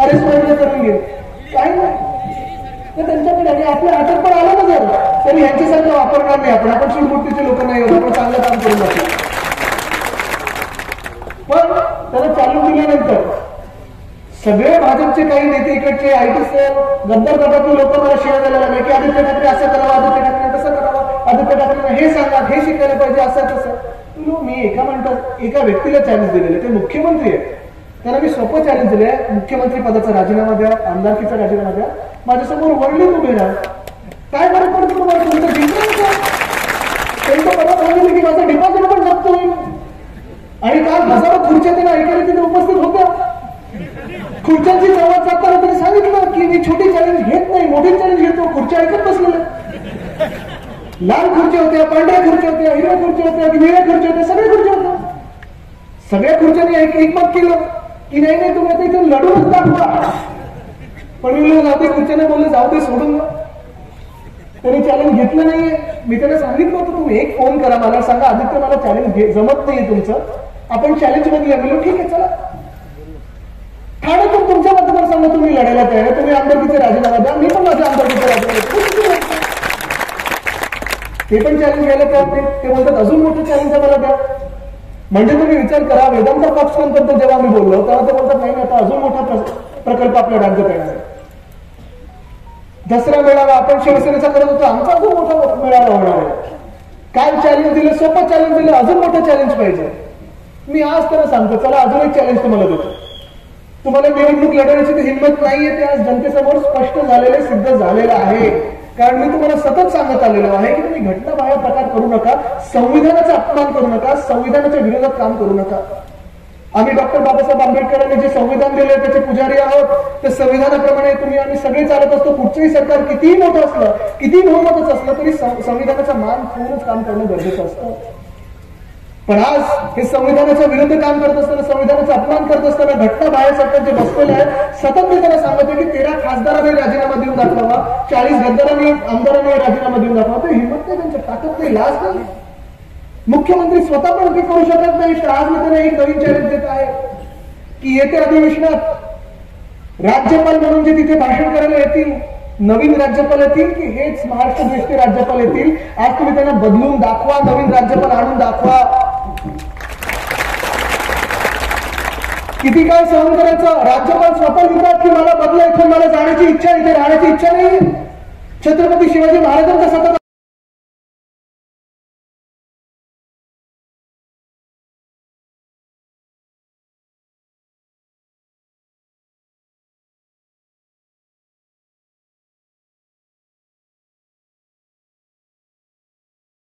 Arrest वगैरे करून घेईल, काही नाही. तर त्यांच्याकडे आणि आपल्या हातात पण आलं ना जर, तरी ह्यांच्यासारखं वापरणार नाही आपण. आपण सुडबुट्टीचे लोक नाही होत, आपण चांगलं काम करून जातो. पण त्याला चालू दिल्यानंतर सगळे भाजपचे काही नेते इकडचे आयटी सेल गद्दार गटातले लोक मला शिवाय द्यायला लागले की आदित्य ठाकरे असं करावं, आदित्य ठाकरे तसं करावं, आदित्य ठाकरेंना हे सांगा, हे शिकायला पाहिजे, असं तसं. मी एका मिनिटात एका व्यक्तीला चॅलेंज दिलेलं, ते मुख्यमंत्री आहे, त्यांना मी सोपं चॅलेंज दिलंय, मुख्यमंत्री पदाचा राजीनामा द्या, आमदारकीचा राजीनामा द्या, माझ्यासमोर वरली उभे राहा, काय फरक पडतो तुम्हाला, तुमचं जिंकलं का? त्यांचं पदात सांगितलं की माझं डिपॉझिट पण जप्त होईल. आणि काल हजारो खुर्च्या त्यांना ऐकायला तिथे उपस्थित होत्या. खुर्च्यांची संवाद साधताना त्यांनी सांगितलं की मी छोटी चॅलेंज घेत नाही, मोठी चॅलेंज घेतो. खुर्च्या ऐकत बसलेल्या, लाल खुर्च्या होत्या, पांढऱ्या खुर्च्या होत्या, हिरव्या खुर्च्या होत्या, निळ्या खुर्च्या होत्या, सगळ्या खुर्च्या होत्या. सगळ्या खुर्च्यांनी एकमत केलं की नाही नाही तुम्ही आता इथून लढूनच दाखवा. पण मी जाऊ दे, खुर्च्याने बोलले जाऊ दे, सोडून द्या. त्यांनी चॅलेंज घेतलं नाहीये. मी त्यांना सांगितलं होतं तुम्ही एक फोन करा, मला सांगा आदित्य मला चॅलेंज जमत नाहीये तुमचं, आपण चॅलेंज बदलूया. म्हणलं ठीक आहे चला. ठाण्यातून तुमच्या मतदारसंघात तुम्ही लढायला तयार आहे, तुम्ही आमदारकीचे राजीनामा द्या, मी पण माझ्या आमदारकीचे राजीनामा. ते पण चॅलेंज घ्यायला तयार. ते म्हणतात अजून मोठं चॅलेंज आम्हाला द्या. म्हणजे तुम्ही विचार करा, वेदांत पक्षांबद्दल जेव्हा मी बोललो तेव्हा ते बोलतात नाही आता अजून मोठा प्रकल्प आपल्या राज्यात येणार आहे. दसरा मेळावा आपण शिवसेनेचा करत होतो, आमचा अजून मोठा मेळावा होणार आहे. काय चॅलेंज दिलं, सोपं चॅलेंज दिलं, अजून मोठं चॅलेंज पाहिजे. मी आज त्यांना सांगतो चला अजून एक चॅलेंज तुम्हाला देतो. तुम्हाला निवडणूक लढवण्याची हिंमत नाहीये, ते आज जनतेसमोर स्पष्ट झालेले, सिद्ध झालेलं आहे. कारण मी तुम्हाला सतत सांगत आलेलो आहे की तुम्ही घटनाबाह्य प्रकार करू नका, संविधानाचा अपमान करू नका, संविधानाच्या विरोधात काम करू नका. आम्ही डॉक्टर बाबासाहेब आंबेडकरांनी जे संविधान दिले त्याचे पुजारी आहोत. त्या संविधानाप्रमाणे तुम्ही आम्ही सगळे चालत असतो. कुठचंही सरकार कितीही मोठं असलं, कितीही बहुमतच असलं तरी संविधानाचा मान ठेवूनच काम करणं गरजेचं असतं. पण आज हे संविधानाच्या विरुद्ध काम करत असताना, संविधानाचा अपमान करत असताना घटना बाहेर सरकार जे बसलेले आहे, सतत मी त्यांना सांगतो की 13 खासदारांनी राजीनामा देऊन दाखवावा, 40 गद्दारांनी आमदारांनी राजीनामा देऊन दाखवा. ते हिंमत नाही, त्यांच्या ताकद नाही, लाज नाही. मुख्यमंत्री स्वतः पण ते करू शकत नाही. तर आज मी त्यांना एक नवीन चॅलेंज देत आहे की येत्या अधिवेशनात राज्यपाल म्हणून जे तिथे भाषण करायला येतील, नवीन राज्यपाल येतील की हेच महाराष्ट्र देशचे राज्यपाल येतील, आज तुम्ही त्यांना बदलून दाखवा, नवीन राज्यपाल आणून दाखवा. किती काय सहन करायचं. राज्यपाल स्वतः लिहितात की मला बदला, इथून मला जाण्याची इच्छा, इथे राहण्याची इच्छा नाही. छत्रपती शिवाजी महाराजांचा सतत